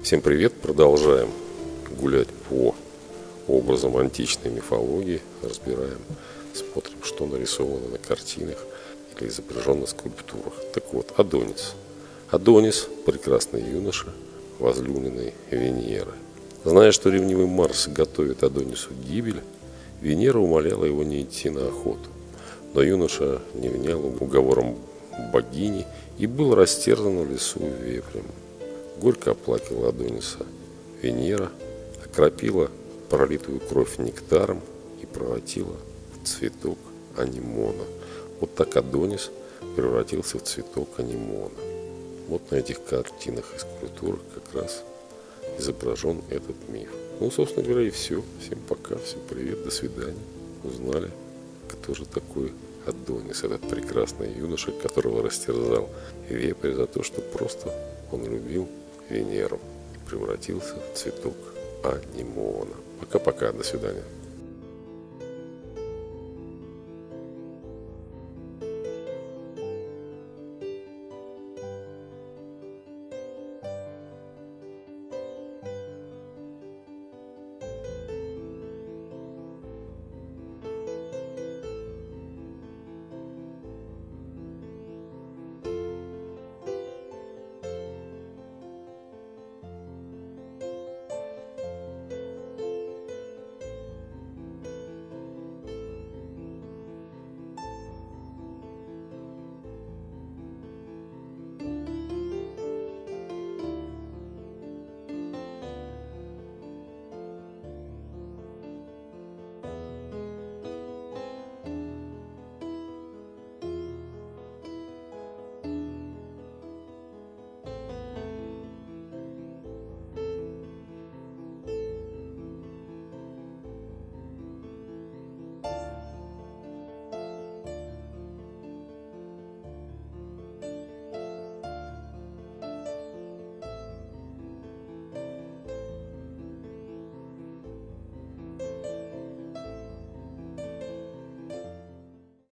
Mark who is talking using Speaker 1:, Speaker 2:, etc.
Speaker 1: Всем привет! Продолжаем гулять по образам античной мифологии. Разбираем, смотрим, что нарисовано на картинах или изображено на скульптурах. Так вот, Адонис. Адонис – прекрасный юноша, возлюбленный Венеры. Зная, что ревнивый Марс готовит Адонису гибель, Венера умоляла его не идти на охоту. Но юноша не внял уговорам богини и был растерзан в лесу вепрем. Горько оплакивала Адониса Венера, окропила пролитую кровь нектаром и превратила в цветок анимона. Вот так Адонис превратился в цветок анимона. Вот на этих картинах и скульптурах как раз изображен этот миф. Ну, собственно говоря, и все. Всем пока, всем привет, до свидания. Узнали, кто же такой Адонис, этот прекрасный юноша, которого растерзал вепрь за то, что просто он любил Венеру и превратился в цветок анимона. Пока-пока, до свидания.